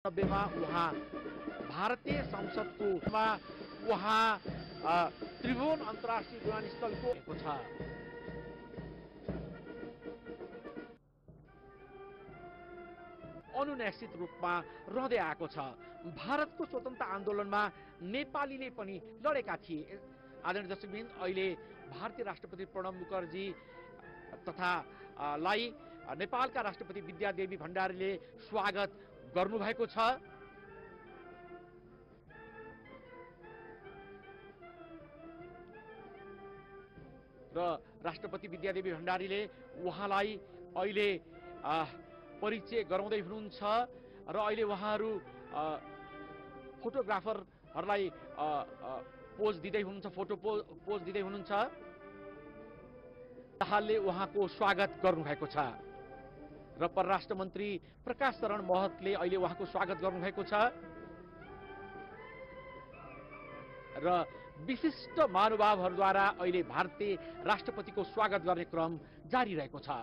90 मा उहाँ भारतीय संसदको उहाँ त्रिभुवन अन्तर्राष्ट्रिय विमानस्थलको छ। अनुनासित रूपमा रहँदै आएको छ। भारतको स्वतन्त्रता आन्दोलनमा नेपालीले पनि लडेका थिए। आदरणीय दर्शकवृन्द, अहिले भारतीय राष्ट्रपति प्रणब मुखर्जी तथा लाई नेपालका राष्ट्रपति विद्यादेवी भण्डारीले स्वागत गर्नुभएको छ। र राष्ट्रपति विद्यादेवी भण्डारीले उहाँलाई अहिले परिचय गराउँदै हुनुहुन्छ र अहिले उहाँहरू फोटोग्राफरहरूलाई पोज दिँदै हुनुहुन्छ, फोटो पोज दिँदै हुनुहुन्छ। दाहालले उहाँको स्वागत गर्नुभएको छ र परराष्ट्र मन्त्री प्रकाश शरण महतले अहिले उहाँको स्वागत गर्नुभएको छ र विशिष्ट महानुभावहरूद्वारा अहिले भारतीय राष्ट्रपतिको स्वागत गर्ने क्रम जारी रहेको छ।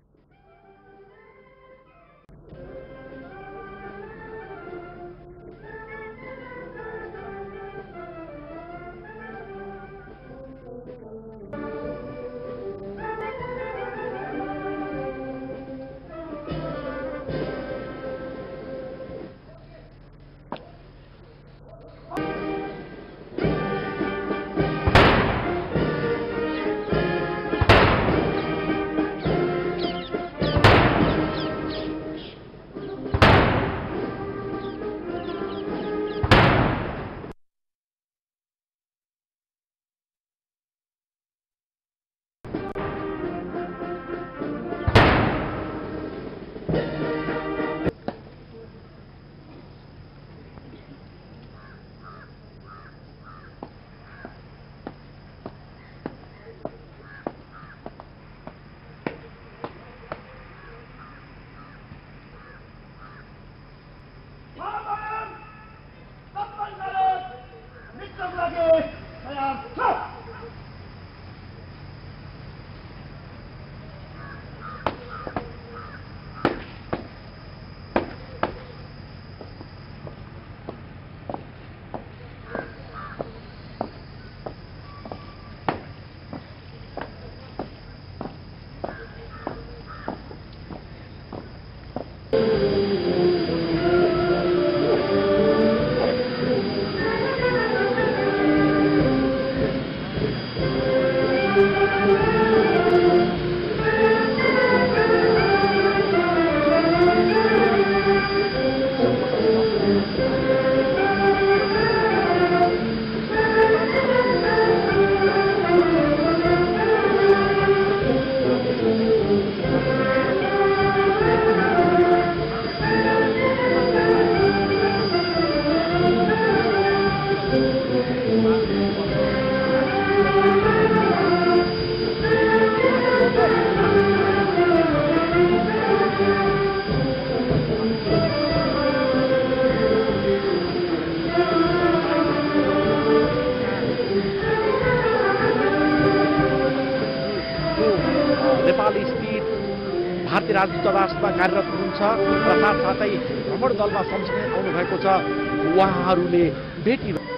भारतीय राजदूतावासमा कार्यरत हुनुहुन्छ र साथसाथै भ्रमण दलमा सँगसँगै आउनुभएको छ। उहाँहरूले भेटी